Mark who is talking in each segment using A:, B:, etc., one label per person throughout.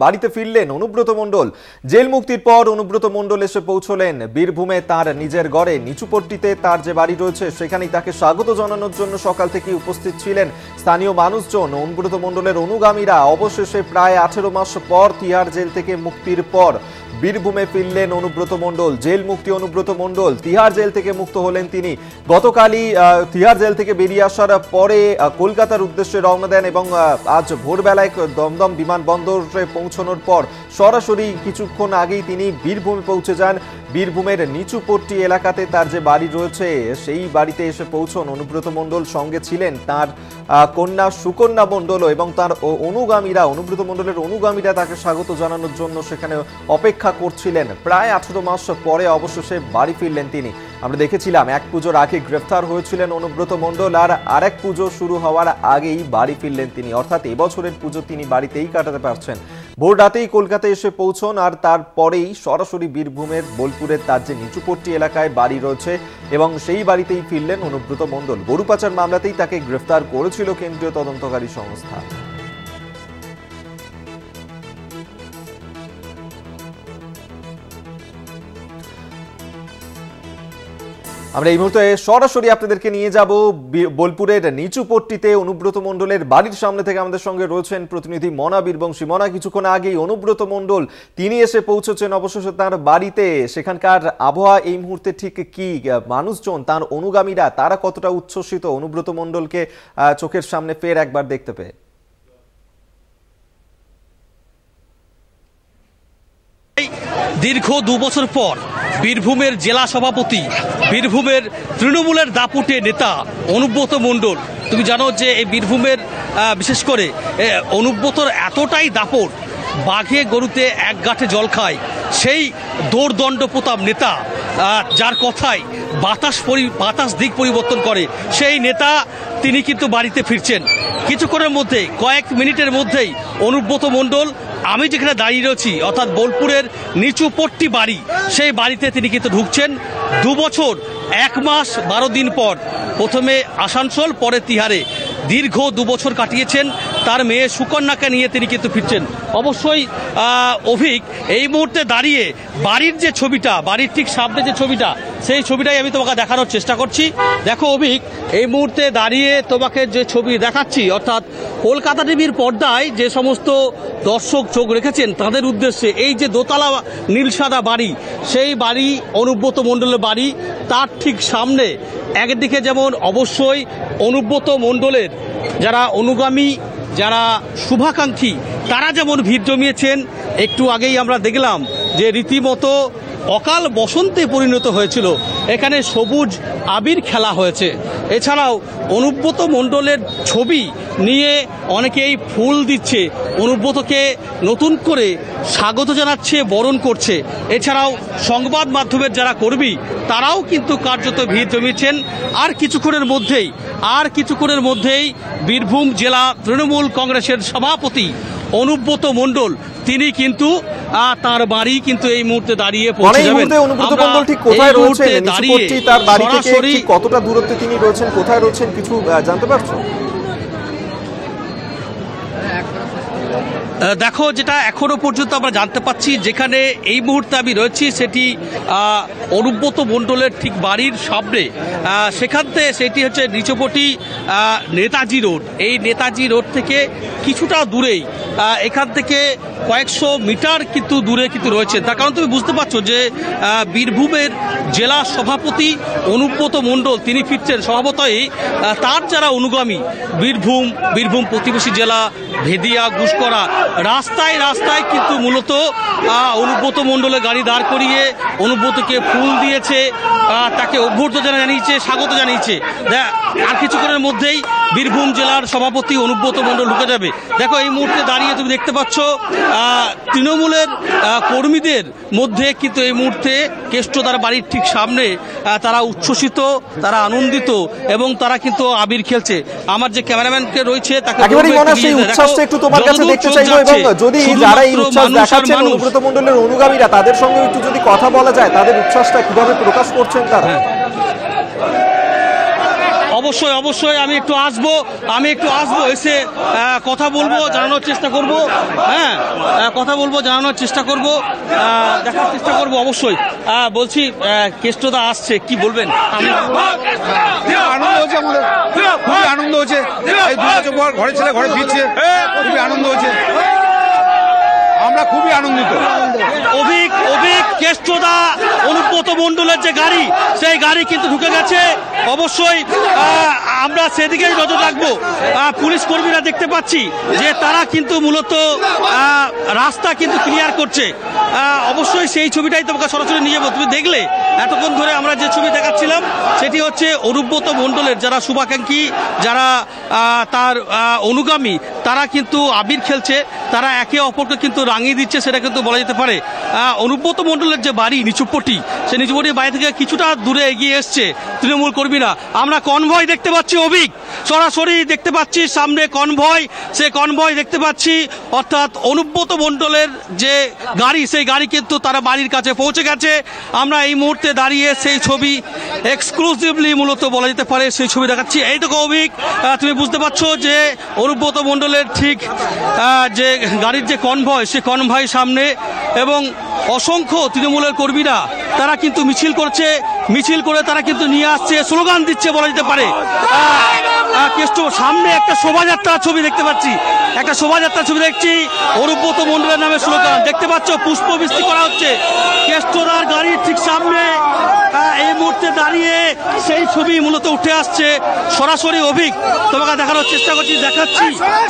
A: বাড়িতে ফিরলেন অনুব্রত মণ্ডল। জেল মুক্তির পর অনুব্রত মণ্ডল এসে পৌঁছলেন বীরভূমে তার নিজের গড়ে। নিচুপট্টিতে তার যে বাড়ি রয়েছে সেখানেই তাকে স্বাগত জানানোর জন্য সকাল থেকে উপস্থিত ছিলেন স্থানীয় মানুষজন। অনুব্রত মণ্ডলের অনুগামীরা অবশেষে প্রায় 18 মাস পর তিহার জেল থেকে মুক্তির পর বীরভূমে ফিরলেন অনুব্রত মণ্ডল। জেল মুক্তি অনুব্রত মণ্ডল, তিহার জেল থেকে মুক্ত হলেন তিনি। গতকালই তিহার জেল থেকে বেরিয়ে আসার পরে কলকাতার উদ্দেশ্যে রওনা দেন এবং আজ ভোরবেলায় দমদম বিমানবন্দরে পৌঁছানোর পর সরাসরি কিছুক্ষণ আগেই তিনি বীরভূমে পৌঁছে যান। বীরভূমের নিচুপট্টি এলাকাতে তার যে বাড়ি রয়েছে সেই বাড়িতে এসে পৌঁছন অনুব্রত মণ্ডল। সঙ্গে ছিলেন তার কন্যা সুকন্যা মণ্ডল এবং তার অনুগামীরা, অনুব্রত মণ্ডলের অনুগামীরা তাকে স্বাগত জানানোর জন্য সেখানে অপেক্ষা করছিলেন। প্রায় 18 মাস পরে অবশেষে বাড়ি ফিরলেন তিনি। আমরা দেখেছিলাম এক পুজোর আগে গ্রেফতার হয়েছিলেন অনুব্রত মণ্ডল, আর আরেক পুজো শুরু হওয়ার আগেই বাড়ি ফিরলেন তিনি। অর্থাৎ এবছরের পুজো তিনি বাড়িতেই কাটাতে পারছেন। ভোর রাতেই কলকাতায় এসে পৌঁছন আর তারপরেই সরাসরি বীরভূমের বোলপুরের তার যে নিচুপট্টি এলাকায় বাড়ি রয়েছে এবং সেই বাড়িতেই ফিরলেন অনুব্রত মণ্ডল। গরু পাচার মামলাতেই তাকে গ্রেফতার করেছিল কেন্দ্রীয় তদন্তকারী সংস্থা। আমরা এই মুহূর্তে সরাসরি আপনাদেরকে নিয়ে যাব বোলপুরের নিচুপট্টিতে অনুব্রত মণ্ডলের বাড়ির সামনে থেকে। আমাদের সঙ্গে রয়েছেন প্রতিনিধি মনা বীরবংশী। মনা, কিছুক্ষণ আগেই অনুব্রত মণ্ডল তিনি এসে পৌঁছেছেন অবশেষে তার বাড়িতে। সেখানকার আবহাওয়া এই মুহূর্তে ঠিক কি? মানুষজন, তার অনুগামীরা, তারা কতটা উচ্ছ্বসিত অনুব্রত মণ্ডলকে চোখের সামনে ফের একবার দেখতে পেয়ে?
B: দীর্ঘ 2 বছর পর বীরভূমের জেলা সভাপতি, বীরভূমের তৃণমূলের দাপুটে নেতা অনুব্রত মণ্ডল, তুমি জানো যে এই বীরভূমের বিশেষ করে অনুব্রতর এতটাই দাপট, বাঘে গরুতে এক গাঁঠে জল খায় সেই দৌর্দণ্ড প্রতাপ নেতা, যার কথায় বাতাস দিক পরিবর্তন করে সেই নেতা, তিনি কিন্তু বাড়িতে ফিরছেন কিছুক্ষণের মধ্যে, কয়েক মিনিটের মধ্যেই অনুব্রত মণ্ডল আমি যেখানে দাঁড়িয়ে রয়েছি অর্থাৎ বোলপুরের নিচুপট্টি বাড়ি, সেই বাড়িতে তিনি কিন্তু ঢুকছেন। 2 বছর 1 মাস 12 দিন পর, প্রথমে আসানসোল পরে তিহারে দীর্ঘ 2 বছর কাটিয়েছেন। তার মেয়ে সুকন্যাকে নিয়ে তিনি কিন্তু ফিরছেন। অবশ্যই অভিক এই মুহূর্তে দাঁড়িয়ে বাড়ির যে ছবিটা, বাড়ির ঠিক সামনে যে ছবিটা, সেই ছবিটাই আমি তোমাকে দেখানোর চেষ্টা করছি। দেখো অভিক, এই মুহূর্তে দাঁড়িয়ে তোমাকে যে ছবি দেখাচ্ছি অর্থাৎ কলকাতা টিভির পর্দায় যে সমস্ত দর্শক চোখ রেখেছেন তাদের উদ্দেশ্যে এই যে দোতলা নীলসাদা বাড়ি, সেই বাড়ি অনুব্রত মণ্ডলের বাড়ি। তার ঠিক সামনে একদিকে যেমন অবশ্যই অনুব্রত মণ্ডলের যারা অনুগামী, যারা শুভাকাঙ্ক্ষী, তারা যেমন ভিড় জমিয়েছেন। একটু আগেই আমরা দেখলাম যে রীতিমতো অকাল বসন্তে পরিণত হয়েছিল, এখানে সবুজ আবির খেলা হয়েছে। এছাড়াও অনুব্রত মণ্ডলের ছবি নিয়ে অনেকেই ফুল দিচ্ছে, অনুব্রতকে নতুন করে স্বাগত জানাচ্ছে, বরণ করছে। এছাড়াও সংবাদ মাধ্যমের যারা কর্মী তারাও কিন্তু কার্যত ভিড় জমিয়েছেন। আর কিছুক্ষণের মধ্যেই বীরভূম জেলা তৃণমূল কংগ্রেসের সভাপতি অনুব্রত মণ্ডল তিনি কিন্তু তার বাড়ি কিন্তু এই মুহূর্তে দাঁড়িয়ে পৌঁছে যাবেন।
A: অনুব্রত মণ্ডল ঠিক কোথায় রয়েছেন? নিচুপট্টি তার বাড়ি থেকে কতটা দূরত্বে তিনি রয়েছেন, কোথায় রয়েছেন কিছু জানতে পারছো?
B: দেখো, যেটা এখনো পর্যন্ত আমরা জানতে পাচ্ছি, যেখানে এই মুহূর্তে আমি রয়েছি সেটি অনুব্রত মণ্ডলের ঠিক বাড়ির সামনে। সেটি হচ্ছে নিচুপট্টি নেতাজি রোড। এই নেতাজি রোড থেকে কিছুটা দূরেই, এখান থেকে কয়েকশো মিটার কিন্তু দূরে কিন্তু রয়েছে। তার কারণ তুমি বুঝতে পারছো যে বীরভূমের জেলা সভাপতি অনুব্রত মণ্ডল তিনি ফিরছেন। স্বভাবতই তার যারা অনুগামী বীরভূম প্রতিবেশী জেলা ভেদিয়া, গুসকরা, রাস্তায় কিন্তু মূলত অনুব্রত মণ্ডলের গাড়ি দাঁড় করিয়ে অনুব্রতকে ফুল দিয়েছে, তাকে অভ্যর্থনা জানিয়েছে, স্বাগত জানিয়েছে। আর কিছুক্ষণের মধ্যেই বীরভূম জেলার সভাপতি অনুব্রত মণ্ডল ঢুকে যাবে। দেখো, এই মুহূর্তে দাঁড়িয়ে তুমি দেখতে পাচ্ছ তৃণমূলের কর্মীদের মধ্যে কিন্তু এই মুহূর্তে কেষ্টদার বাড়ির ঠিক সামনে তারা উচ্ছ্বসিত, তারা আনন্দিত এবং তারা কিন্তু আবির খেলছে। আমার যে ক্যামেরাম্যানকে রয়েছে তাকে
A: একটু তোমার কাছে দেখতে চাইবো, এবং যদি যারা এই উচ্ছ্বাস দেখাচ্ছেন অনুব্রত মণ্ডলের অনুগামীরা, তাদের সঙ্গে একটু যদি কথা বলা যায়, তাদের উচ্ছ্বাসটা কিভাবে প্রকাশ করছেন তারা?
B: অবশ্যই অবশ্যই আমি একটু আসবো এসে কথা বলবো, জানানোর চেষ্টা করব। হ্যাঁ, কথা বলবো, জানানোর চেষ্টা করব, দেখার চেষ্টা করব অবশ্যই। বলছি কেষ্টদা আসছে, কি বলবেন?
C: আনন্দ হচ্ছে, আমাদের খুবই আনন্দ হচ্ছে। এই 2 বছর পর ঘরে ছেলে ঘরে ফিরছে, খুবই আনন্দ হচ্ছে, আমরা খুবই আনন্দিত।
B: অভিক কেষ্টদা অনুব্রত মণ্ডলের যে গাড়ি, সেই গাড়ি কিন্তু ঢুকে গেছে। অবশ্যই আমরা সেদিকেই নজর রাখবো। পুলিশ কর্মীরা দেখতে পাচ্ছি যে তারা কিন্তু মূলত রাস্তা কিন্তু ক্লিয়ার করছে। অবশ্যই সেই ছবিটাই তোমাকে সরাসরি নিয়ে যাবো। তুমি দেখলে এতক্ষণ ধরে আমরা যে ছবি দেখাচ্ছিলাম সেটি হচ্ছে অনুব্রত মণ্ডলের যারা শুভাকাঙ্ক্ষী, যারা তার অনুগামী, তারা কিন্তু আবির খেলছে, তারা একে অপরকে কিন্তু রাঙিয়ে দিচ্ছে, সেটা কিন্তু বলা যেতে পারে। অনুব্রত মণ্ডলের যে বাড়ি নিচুপট্টি, সেই নিচুপট্টির বাড়ি থেকে কিছুটা দূরে এগিয়ে এসছে তৃণমূল কর্মীরা। আমরা কনভয় দেখতে পাচ্ছি, অভিক সরাসরি দেখতে পাচ্ছি সামনে কনভয়, সেই কনভয় দেখতে পাচ্ছি, অর্থাৎ অনুব্রত মণ্ডলের যে গাড়ি, সেই গাড়ি কিন্তু তারা বাড়ির কাছে পৌঁছে গেছে। আমরা এই মুহূর্তে দাঁড়িয়ে সেই ছবি এক্সক্লুসিভলি মূলত বলা যেতে পারে সেই ছবি দেখাচ্ছি। এইটুকু অভিক, তুমি বুঝতে পারছো যে অনুব্রত মণ্ডলের ঠিক যে গাড়ির যে কনভয়, সে কনভয় সামনে, এবং অসংখ্য তৃণমূলের কর্মীরা তারা কিন্তু মিছিল করছে, মিছিল করে তারা কিন্তু নিয়ে আসছে, স্লোগান দিচ্ছে বলা যেতে পারে। সামনে একটা শোভাযাত্রার ছবি দেখতে পাচ্ছি, একটা শোভাযাত্রার ছবি দেখছি, অনুব্রত মণ্ডলের নামে স্লোগান দেখতে পাচ্ছ, পুষ্পবৃষ্টি করা হচ্ছে কেষ্টদার গাড়ির ঠিক সামনে। এই মুহূর্তে দাঁড়িয়ে সেই ছবি মূলত উঠে আসছে সরাসরি। অভিক তোমাকে দেখানোর চেষ্টা করছি, দেখাচ্ছি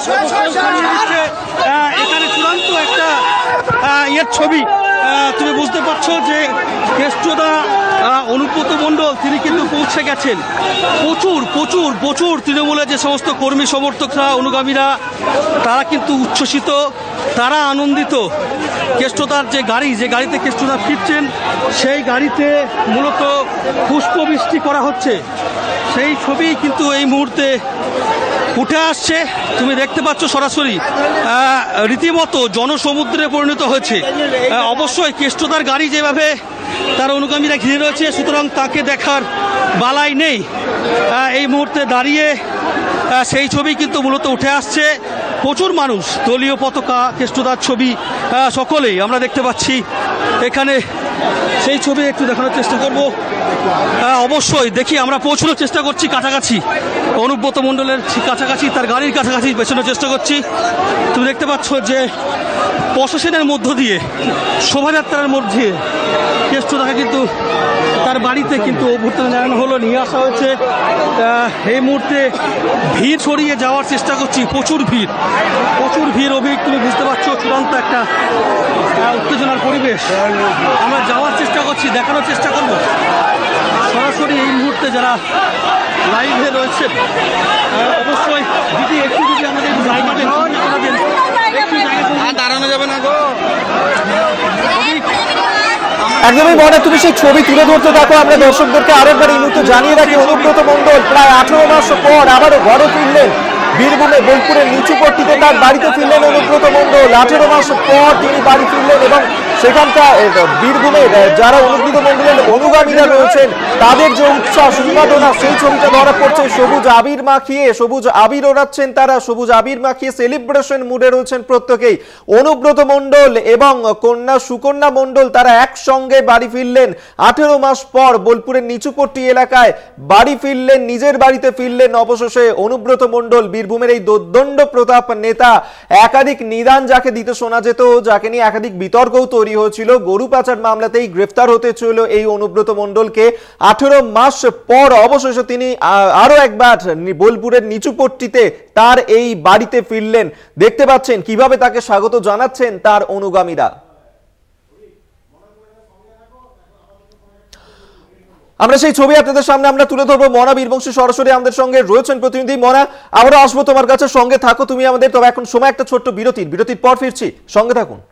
B: এখানে চূড়ান্ত একটা ইয়ের ছবি। তুমি বুঝতে পারছো যে কেষ্টদা অনুব্রত মণ্ডল তিনি কিন্তু পৌঁছে গেছেন। প্রচুর প্রচুর প্রচুর তৃণমূলের যে সমস্ত কর্মী সমর্থকরা, অনুগামীরা, তারা কিন্তু উচ্ছ্বসিত, তারা আনন্দিত। কেষ্টদার যে গাড়ি, যে গাড়িতে কেষ্টদা ফিরছেন, সেই গাড়িতে মূলত পুষ্পবৃষ্টি করা হচ্ছে, সেই ছবি কিন্তু এই মুহূর্তে উঠে আসছে। তুমি দেখতে পাচ্ছ সরাসরি, রীতিমতো জনসমুদ্রে পরিণত হয়েছে। অবশ্যই কেষ্টদার গাড়ি যেভাবে তার অনুগামীরা ঘিরে রয়েছে, সুতরাং তাকে দেখার বালাই নেই। এই মুহূর্তে দাঁড়িয়ে সেই ছবি কিন্তু মূলত উঠে আসছে। প্রচুর মানুষ, দলীয় পতাকা, কেষ্টদার ছবি, সকলেই আমরা দেখতে পাচ্ছি এখানে। সেই ছবি একটু দেখানোর চেষ্টা করব। অবশ্যই দেখি, আমরা পৌঁছানোর চেষ্টা করছি কাছাকাছি, অনুব্রত মণ্ডলের কাছাকাছি, তার গাড়ির কাছাকাছি পেছানোর চেষ্টা করছি। তুমি দেখতে পাচ্ছ যে প্রশাসনের মধ্য দিয়ে, শোভাযাত্রার মধ্যে কেষ্টদাকে কিন্তু তার বাড়িতে কিন্তু অভ্যর্থনা জানানো হলো, নিয়ে আসা হয়েছে। এই মুহূর্তে ভিড় ছড়িয়ে যাওয়ার চেষ্টা করছি, প্রচুর ভিড় অভিক, তুমি বুঝতে পারছো চূড়ান্ত একটা উত্তেজনার পরিবেশ। আমরা যাওয়ার চেষ্টা করছি, দেখানোর চেষ্টা করবো সরাসরি এই মুহূর্তে যারা লাইভে রয়েছে। অবশ্যই দিদি একটু যদি আমাদের
C: দাঁড়ানো যাবে না গো।
A: একদমই মনে, তুমি সেই ছবি তুলে ধরতে থাকো। আমরা দর্শকদেরকে আরেকবার এই মুহূর্তে জানিয়ে রাখি, অনুব্রত মণ্ডল প্রায় 18 মাস পর আবারও ঘরে ফিরলেন। বীরভূমে বোলপুরের নিচুপট্টিতে তার বাড়িতে ফিরলেন অনুব্রত মণ্ডল। 18 মাস পর তিনি বাড়ি ফিরলেন, এবং সেখানকার বীরভূমের যারা অনুব্রত মণ্ডলের অনুগামীরা রয়েছেন, তাদের যে উচ্ছ্বাস উন্মাদনা, সেই ছবিটা ধরা পড়ছে। সবুজ আবির মাখিয়ে, সবুজ আবির ওড়াচ্ছেন তারা, সবুজ আবির মাখিয়ে সেলিব্রেশন মুডে রয়েছেন প্রত্যেকেই। অনুব্রত মণ্ডল এবং কন্যা সুকন্যা মণ্ডল তারা একসঙ্গে বাড়ি ফিরলেন 18 মাস পর। বোলপুরের নিচুপট্টি এলাকায় বাড়ি ফিরলেন, নিজের বাড়িতে ফিরলেন অবশেষে অনুব্রত মণ্ডল। বীরভূমের এই দোর্দণ্ড প্রতাপ নেতা, একাধিক নিদান যাকে দিতে শোনা যেত, যাকে নিয়ে একাধিক বিতর্কও তৈরি হয়েছিল, গরু পাচার মামলাতেই গ্রেফতার হতে ছিল এই অনুব্রত মণ্ডলকে। 18 মাস পর অবশেষে তিনি আরো একবার বোলপুরের নিচুপট্টিতে তার এই বাড়িতে ফিরলেন। দেখতে পাচ্ছেন কিভাবে তাকে স্বাগত জানাচ্ছেন তার অনুগামীরা। আমরা সেই ছবি আপনাদের সামনে আমরা তুলে ধরবো। মনা বীরবংশী সরাসরি আমাদের সঙ্গে রয়েছেন প্রতিনিধি। মনা, আবারও আসবো তোমার কাছে, সঙ্গে থাকো তুমি আমাদের। তবে এখন সময় একটা ছোট্ট বিরতির পর ফিরছি, সঙ্গে থাকুন।